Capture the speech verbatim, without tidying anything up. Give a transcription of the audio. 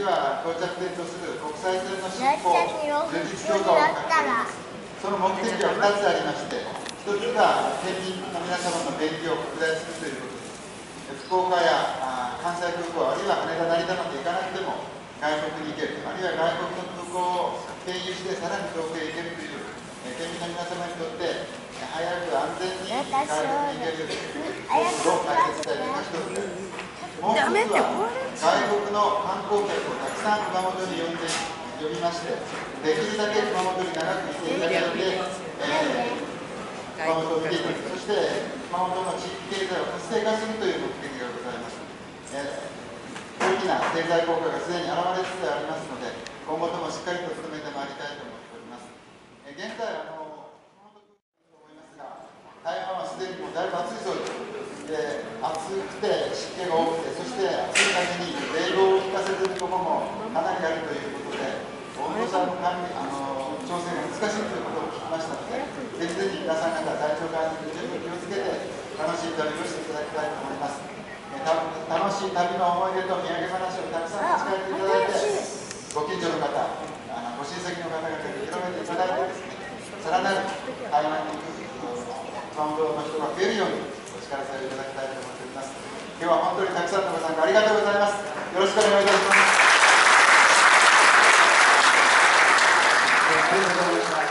は到着点とする国際線の振興、充実強化を掲げます。その目的はふたつありまして、ひとつが県民の皆様の便利を拡大するということです。福岡や関西空港、あるいは羽田、成田まで行かなくても外国に行ける、あるいは外国の空港を経由してさらに遠くへ行けるという、県民の皆様にとって早く安全に外国に行けるコースを開設したいのがひとつです。もう一つは外国の観光客をたくさん熊本に呼んで呼びまして、できるだけ熊本に長くいていただいて、えー、熊本を見ていただく、そして熊本の地域経済を活性化するという目的がございます。えー、大きな経済効果がすでに現れつつありますので、今後ともしっかりと進めてまいりたいと思っております。えー、現在あの熊本と思いますが、台湾はすでにもうだいぶ暑いそうです。で、暑くて湿気が多くて、そして暑いために冷房を効かせているところもかなりあるということで、温度差の管理、あの調整が難しいということを聞きましたので、ぜひぜひ皆さん方、体調管理に十分気をつけて、楽しい旅をしていただきたいと思います。えた楽しい旅の思い出と土産話をたくさん持ち帰っていただいて、ご近所の方、あのご親戚の方々に広めていただいてですね、さらなる台湾に行く熊本の人が増えるようにお力添えいただきたいと思っております。今日は本当にたくさんのご参加ありがとうございます。よろしくお願いいたします。ありがとうございました。